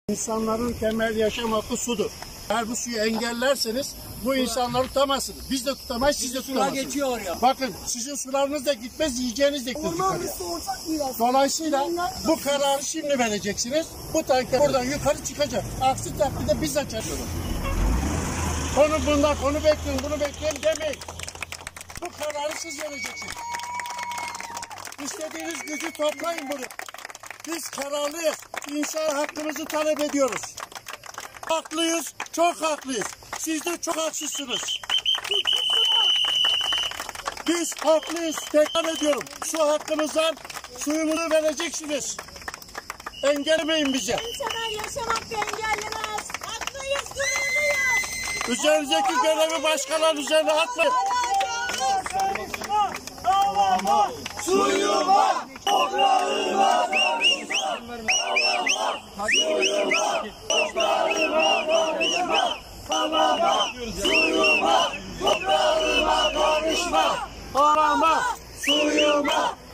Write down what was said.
İnsanların temel yaşam hakkı sudur. Eğer bu suyu engellerseniz bu insanları tutamazsınız. Biz de tutamayız, siz de tutamazsınız. Geçiyor ya. Bakın sizin sularınız da gitmez, yiyeceğiniz de gitmez. Dolayısıyla bu kararı şimdi vereceksiniz. Bu tanker buradan yukarı çıkacak. Aksi takdirde biz açarız. Bunu bekleyin, bunu bekleyin demeyin. Bu kararı siz vereceksiniz. İstediğiniz gücü toplayın bunu. Biz kararlıyız. İnsan hakkımızı talep ediyoruz. Haklıyız, çok haklıyız. Siz de çok haksızsınız. Biz haklıyız. Tekrar ediyorum. Su hakkımızdan suyumuzu vereceksiniz. Engellemeyin bize. En temel yaşam hakkı engellemez. Haklıyız, gururluyuz. Üzerinizdeki görevi başkalarının üzerine atmayın. Havama, suyuma, toprağıma karışma. Suyuma, toprağıma karışma. Havama, suyuma, toprağıma karışma. Havama, Suyuma,